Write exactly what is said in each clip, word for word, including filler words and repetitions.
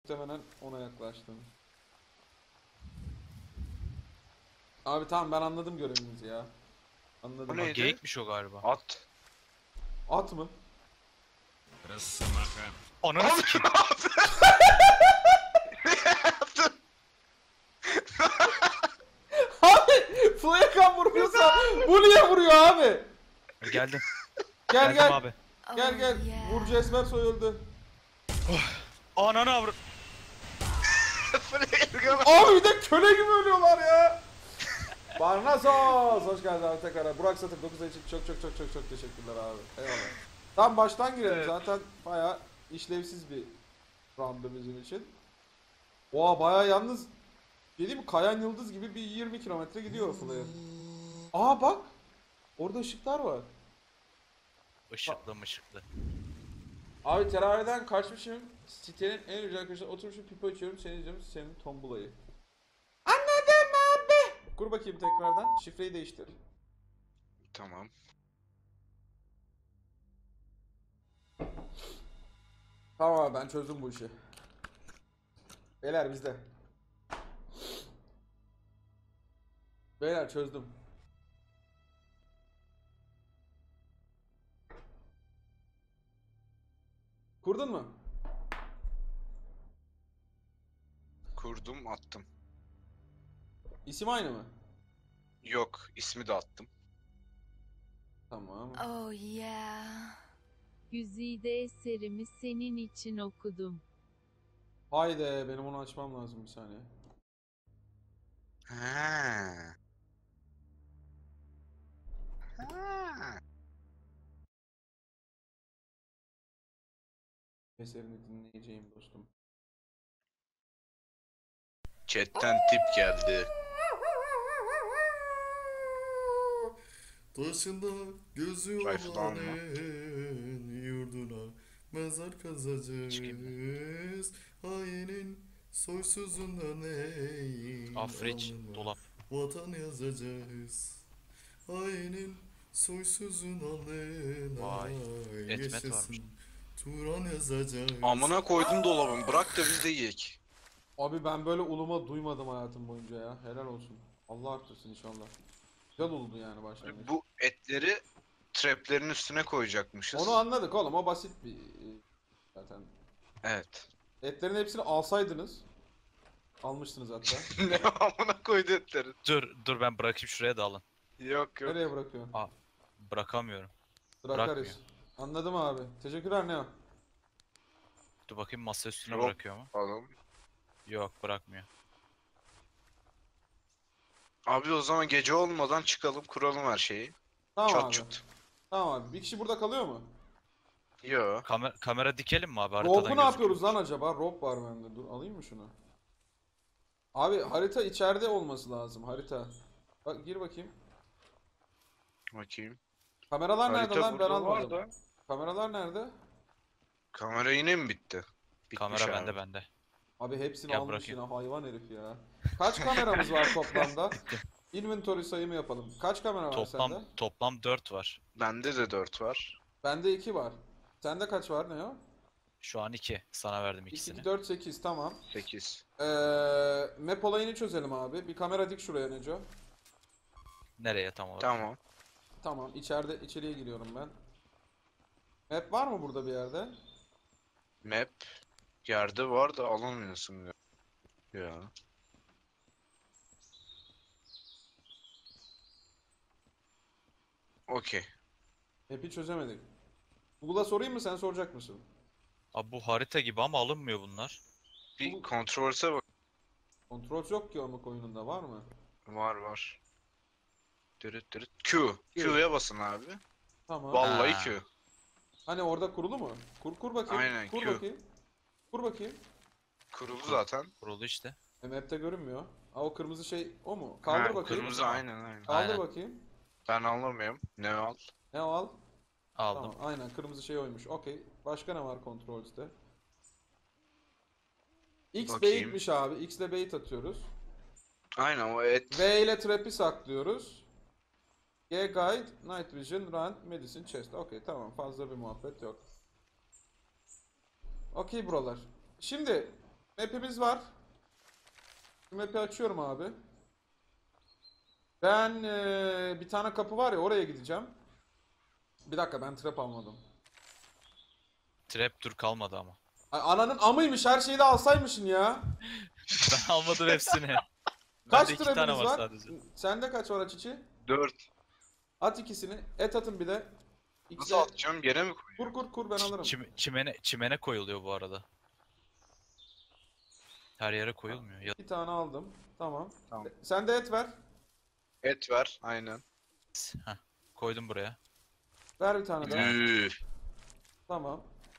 Muhtemelen ona yaklaştım. Abi tamam ben anladım görevimizi ya. O Anladım. neydi? Geyikmiş o galiba. At. At mı? Ananı sikeyim. Abi Flakan vuruyorsa bu niye vuruyor abi? Geldim. Gel Geldim gel. abi. Gel gel. Burcu Esmersoy öldü. Ananı avr... Abi bir de köle gibi ölüyorlar ya. Barnasos hoş geldin abi tekrar. Burak Satır dokuz ay için çok çok çok çok çok teşekkürler abi. Eyvallah. Tam baştan girelim Evet. zaten bayağı işlevsiz bir round'u bizim için. Oha bayağı yalnız dediğim mi Kayan Yıldız gibi bir yirmi kilometre gidiyor Flare. Aa bak. Orada ışıklar var. Işıklı mışıklı. Abi teravihden kaçmışım. Sitenin en güzel arkadaşlar oturmuşum pipo içiyorum seni izliyorum senin tombulayı. Anladım abi. Kur bakayım tekrardan şifreyi değiştir. Tamam. Tamam abi ben çözdüm bu işi. Beyler bizde. Beyler çözdüm. Kurdun mu? Kurdum attım. İsim aynı mı? Yok ismi de attım. Tamam. Oh yeah. Güzide eserimi senin için okudum. Haydi benim onu açmam lazım bir saniye. Ha. Ha. Eserini dinleyeceğim dostum. Chat'ten tip geldi. Taşında gözü Rifle olan alma. en yurduna mezar kazacağız. Hainin soysuzundan ey Afriç, alnına dolap. vatan yazacağız. Hainin soysuzun alnına Vay, etmet yaşasın. varmış. Turan yazacağız. Amına koydum dolabım. Bırak da biz de yiyek. Abi ben böyle uluma duymadım hayatım boyunca ya. Helal olsun. Allah arttırsın inşallah. Güzel oldu yani başlangıç. Bu etleri traplerin üstüne koyacakmışız. Onu anladık oğlum o basit bir e, zaten. Evet. Etlerin hepsini alsaydınız. Almıştınız hatta. Ne amına koydu etleri? Dur dur ben bırakayım şuraya da alın. Yok yok. Nereye bırakıyorsun? Aa, bırakamıyorum. Bırakarız. bırakmıyor. Anladım abi. Teşekkürler Neo. Dur bakayım masa üstüne Yok. bırakıyor mu? Oğlum. Yok bırakmıyor. Abi o zaman gece olmadan çıkalım kuralım her şeyi. Tamam Çat abi. çut. Tamam abi. Bir kişi burada kalıyor mu? Yo. Kamera, kamera dikelim mi abi? Haritadan Rope'u ne yapıyoruz gözüküyor. lan acaba? Rope var bende. Dur alayım mı şunu? Abi harita içeride olması lazım. Harita. Bak gir bakayım. Bakayım. Kameralar nerede Harita lan? Ben burada var almadım. da. Kameralar nerede? Kamera yine mi bitti? Bitmiş Kamera abi. bende bende. Abi hepsini Gel almış bırakayım. yine hayvan herif ya. Kaç kameramız var toplamda? Inventory sayımı yapalım. Kaç kamera var Toplam sende? toplam dört var. Bende de dört var. Bende iki var. Sende kaç var ne o? Şu an iki. Sana verdim iki, ikisini. dört, sekiz tamam. sekiz. Ee, map olayını çözelim abi. Bir kamera dik şuraya Neco. Nereye tam olarak? Tamam. Tamam içeride içeriye giriyorum ben. Map var mı burada bir yerde? Map. Yerde var da alamıyorsun ya. Ya. Okey. Map'i çözemedik. Google'a sorayım mı sen soracak mısın? Abi bu harita gibi ama alınmıyor bunlar. Bir Bu- kontrolse bak. Kontrol yok ki ama oyununda var mı? Var var. Dürüt dürüt. Q. Q'ya basın abi. Tamam. Vallahi Ha. Q. Hani orada kurulu mu? Kur kur bakayım. Aynen, kur Q. bakayım. Kur bakayım. Kurulu zaten. Kurulu işte. E, map'te görünmüyor. Aa o kırmızı şey o mu? Kaldır Ha, bakayım. Kırmızı aynen aynen. Kaldır Aynen. bakayım. Ben anlamıyorum. Ne al? Ne o al? Aldım. Tamam aynen kırmızı şey oymuş. Okey. Başka ne var kontrolde? X Bakayım. bait'miş abi. X ile bait atıyoruz. Aynen o et. V ile trap'i saklıyoruz. G guide, night vision, run, medicine, chest. Okey tamam fazla bir muhabbet yok. Okey buralar. Şimdi Map'imiz var. Şu map'i açıyorum abi. Ben eee, bir tane kapı var ya oraya gideceğim. Bir dakika ben trap almadım. Trap dur kalmadı ama. Ay, ananın amıymış her şeyi de alsaymışsın ya. Ben almadım hepsini. Kaç Bende iki tane trap'iniz var var? sadece. Sende kaç var Açıcı? Dört. At ikisini. Et atın bir de. İkisi Nasıl atacağım? Yere mi koyayım? Kur kur kur ben alırım. Çim- çimene, çimene koyuluyor bu arada. Her yere koyulmuyor. Ya, Bir tane aldım. Tamam. Tamam. Sen de et ver. Et ver. Aynen. heh, koydum buraya. Ver bir tane daha. Üf. Tamam.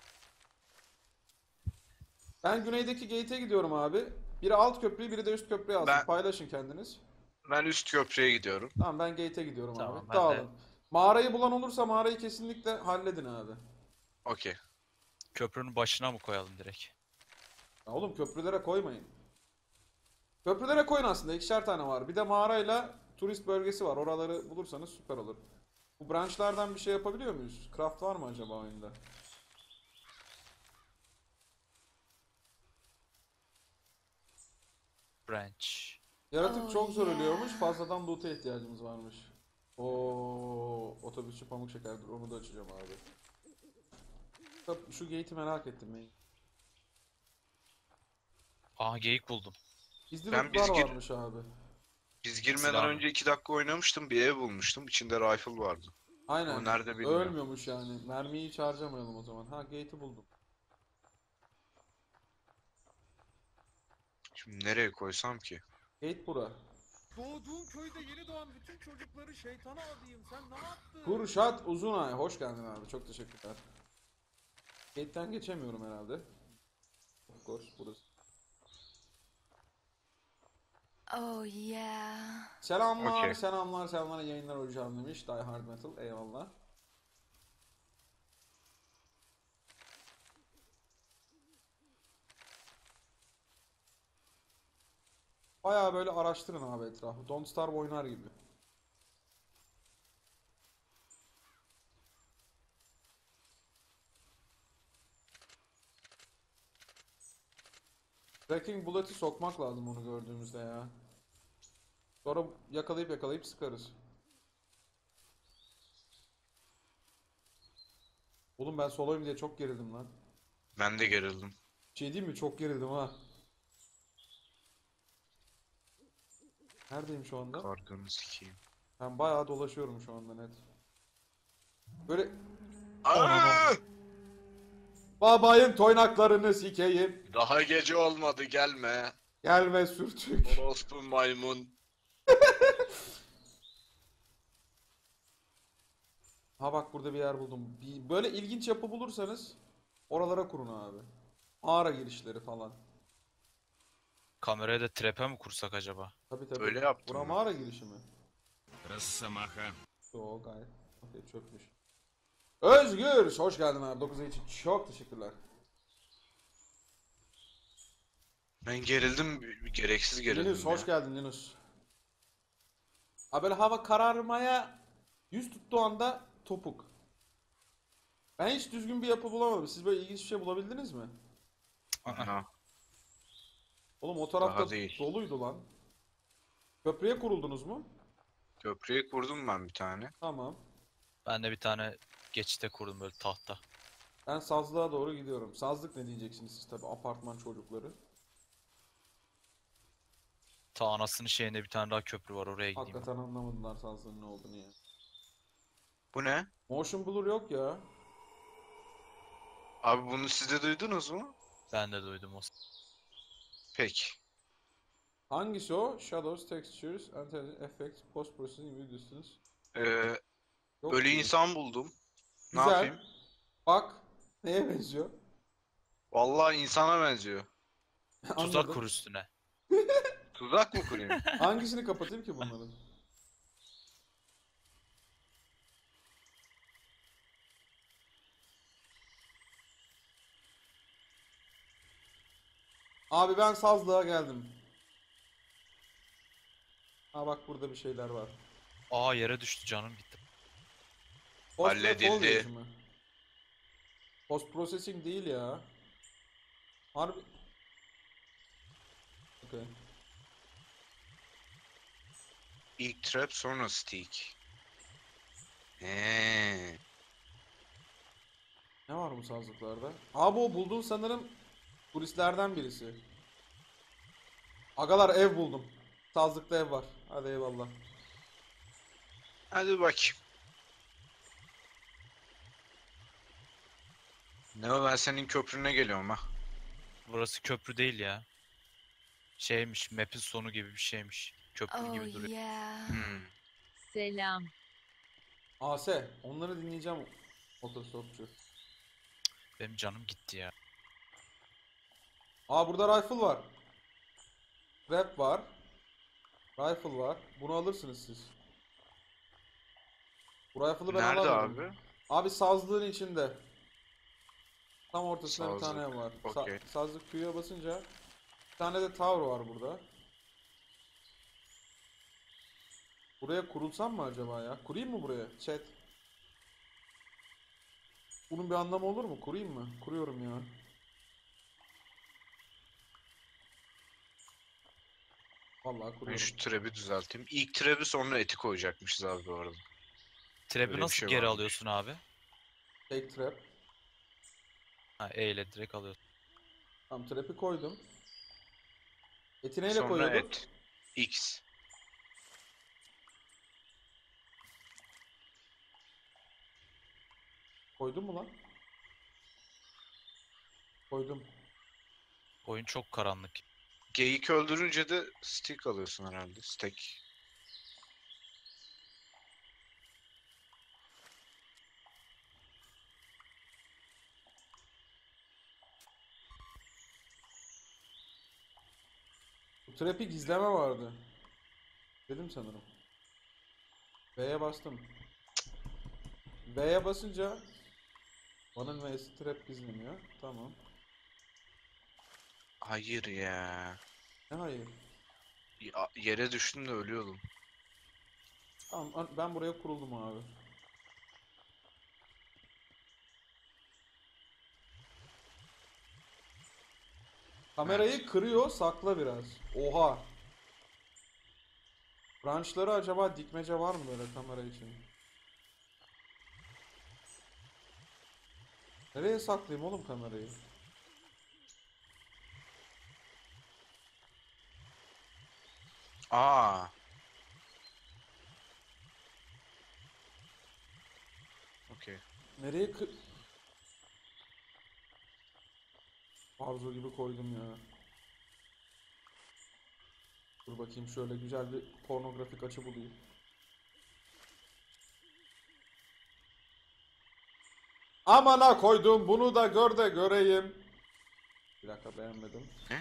Ben güneydeki gate'e gidiyorum abi. Biri alt köprüyü, biri de üst köprüyü alsın. Ben- Paylaşın kendiniz. Ben üst köprüye gidiyorum. Tamam ben gate'e gidiyorum Tamam, abi. ben de- Dağılın. Mağarayı bulan olursa mağarayı kesinlikle halledin abi. Okey. Köprünün başına mı koyalım direkt? Ya oğlum köprülere koymayın. Köprülere koyun aslında. İkişer tane var. Bir de mağarayla turist bölgesi var. Oraları bulursanız süper olur. Bu branchlardan bir şey yapabiliyor muyuz? Craft var mı acaba oyunda? Branch. Yaratık Oh çok zor yeah. ölüyormuş. Fazladan loot'a ihtiyacımız varmış. Oo, otobüsçü pamuk şekerdir. Onu da açacağım abi. Tabii şu gate'i merak ettim ben. Aa geyik buldum. Gizli Ben loot'lar biz gir- varmış abi. Biz girmeden Silah mı? önce iki dakika oynamıştım. Bir ev bulmuştum. İçinde rifle vardı. Aynen. O nerede bilmiyorum. Ölmüyormuş yani. Mermiyi hiç harcamayalım o zaman. Ha gate'i buldum. Şimdi nereye koysam ki? Gate bura. Doğduğum köyde yeni doğan bütün çocukları şeytana adayım. Sen ne yaptın? Kurşat Uzunay. Hoş geldin abi. Çok teşekkürler. Gate'den geçemiyorum herhalde. Of course burası. Oh yeah. Selamlar, Okey. selamlar, selamlar. Yayınlar hocam demiş. Die Hard Metal. Eyvallah. Bayağı böyle araştırın abi etrafı. Don't Starve oynar gibi. Wrecking Bullet'i sokmak lazım onu gördüğümüzde ya. Sonra yakalayıp yakalayıp sıkarız. Oğlum ben soloyum diye çok gerildim lan. Ben de gerildim. Bir şey diyeyim mi? Çok gerildim ha. Neredeyim şu anda? Karganı sikeyim. Ben bayağı dolaşıyorum şu anda net. Böyle Aa! babayın toynaklarını sikeyim. Daha gece olmadı gelme. Gelme sürtük. Orospu maymun. Ha bak burada bir yer buldum. Bir, böyle ilginç yapı bulursanız oralara kurun abi. Mağara girişleri falan. Kameraya da trap'e mi kursak acaba? Tabii tabii. Öyle yaptım Bura ben. mağara girişi mi? Росомаха. Yo gayet. Okey çökmüş. Özgür! Hoş geldin abi. dokuz ay için çok teşekkürler. Ben gerildim. Gereksiz gerildim Linus ya. hoş geldin Linus. Abi böyle hava kararmaya yüz tuttuğu anda topuk. Ben hiç düzgün bir yapı bulamadım. Siz böyle ilginç bir şey bulabildiniz mi? Aha. Oğlum o tarafta Daha değil. doluydu lan. Köprüye kuruldunuz mu? Köprüye kurdum ben bir tane. Tamam. Ben de bir tane geçite kurdum böyle tahta. Ben Sazlık'a doğru gidiyorum. Sazlık ne diyeceksiniz siz tabi apartman çocukları. Ta anasının şeyinde bir tane daha köprü var oraya gideyim. Hakikaten anlamadılar Sazlık'ın ne olduğunu ya. Bu ne? Motion Blur yok ya. Abi bunu siz de duydunuz mu? Ben de duydum o. Peki. Hangisi o? Shadows, Textures, Anti Effects, Post Processing Videosunuz. Ee, Yok ölü diyor. insan buldum. Ne Güzel. yapayım? Bak. Neye benziyor? Vallahi insana benziyor. Tuzak Anladım. kur üstüne. Tuzak mı kurayım? Hangisini kapatayım ki bunların? Abi ben Sazlığa geldim. Ha bak burada bir şeyler var. Aa yere düştü canım gitti. Post Halledildi. Foliage mi? Post processing değil ya. Harbi. Okay. İlk trap sonra stick. Eee. Ne var bu sazlıklarda? Abi o bulduğun sanırım turistlerden birisi. Agalar ev buldum. Sazlıkta ev var. Hadi eyvallah. Hadi bakayım. Ne o, ben senin köprüne geliyorum ha. Burası köprü değil ya. Şeymiş, map'in sonu gibi bir şeymiş. Köprü Oh gibi duruyor. yeah. Hmm. Selam. A S. Onları dinleyeceğim. Otostopçu. Benim canım gitti ya. Aa burada rifle var. Rap var. Rifle var. Bunu alırsınız siz. Bu rifle'ı ben Nerede alamıyorum. abi? Abi sazlığın içinde. Tam ortasında bir tane Sazlık, ev var. Sa- okey. sazlık Q'ya basınca bir tane de tower var burada. Buraya kurulsam mı acaba ya? Kurayım mı buraya? Chat. Bunun bir anlamı olur mu? Kurayım mı? Kuruyorum ya. Vallahi Ben kuruyorum. şu trap'i düzelteyim. İlk trap'i sonra eti koyacakmışız abi bu arada. Trap'i Öyle bir nasıl şey geri varmış. alıyorsun abi? Take trap. Ha, E ile direkt alıyorsun. Tamam trap'i koydum. Eti neyle Sonra koyuyorduk? et. X. Koydum mu lan? Koydum. Oyun çok karanlık. Geyik öldürünce de stick alıyorsun herhalde. Stack. Bu trap'i gizleme vardı. Dedim sanırım. V'ye bastım. V'ye basınca Van'ın V'si trap gizleniyor. Tamam. Hayır ya. Ne hayır? Ya- Yere düştüm de ölüyordum. Tamam an- ben buraya kuruldum abi. Kamerayı kırıyor, sakla biraz. Oha. Branchları acaba dikmece var mı böyle kamera için? Nereye saklayayım oğlum kamerayı? Aa. Okey. Nereye kı... Arzu gibi koydum ya. Dur bakayım şöyle güzel bir pornografik açı bulayım. Amana koydum bunu da gör de göreyim. Bir dakika beğenmedim. Ne?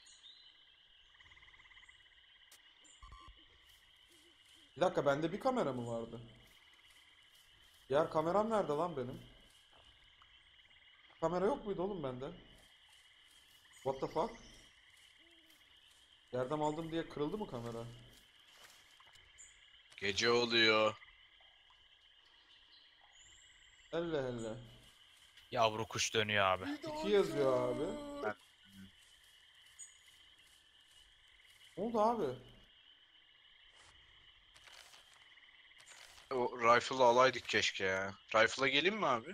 Bir dakika bende bir kamera mı vardı? Diğer kameram nerede lan benim? Kamera yok muydu oğlum bende? What the fuck? Yerden aldım diye kırıldı mı kamera? Gece oluyor. Elle elle. Yavru kuş dönüyor abi. İki yazıyor abi. Ne oldu abi? O rifle'ı alaydık keşke ya. Rifle'a geleyim mi abi?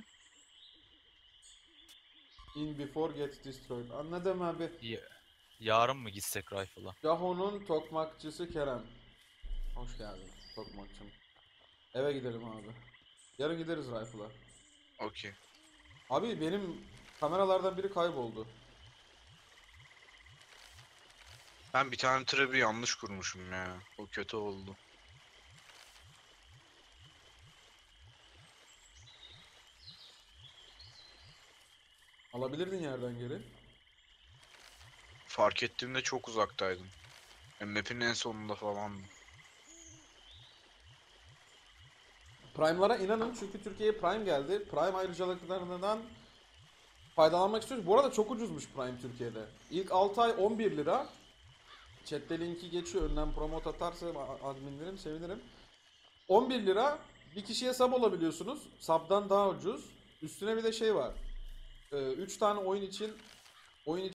In before gets destroyed. Anladım abi. Ya- Yarın mı gitsek rifle'a? Yahoo'nun tokmakçısı Kerem. Hoş geldin tokmakçım. Eve gidelim abi. Yarın gideriz Rifle'a. Okey. Abi benim kameralardan biri kayboldu. Ben bir tane trap'i yanlış kurmuşum ya. O kötü oldu. Alabilirdin yerden geri. Fark ettiğimde çok uzaktaydım. Yani map'in en sonunda falandım. Prime'lara inanın çünkü Türkiye'ye Prime geldi. Prime ayrıcalıklarından faydalanmak istiyoruz. Bu arada çok ucuzmuş Prime Türkiye'de. İlk altı ay on bir lira. Chat'te linki geçiyor. Önden promote atarsa adminlerim sevinirim. on bir lira bir kişiye sub olabiliyorsunuz. Sub'dan daha ucuz. Üstüne bir de şey var. üç tane oyun için oyun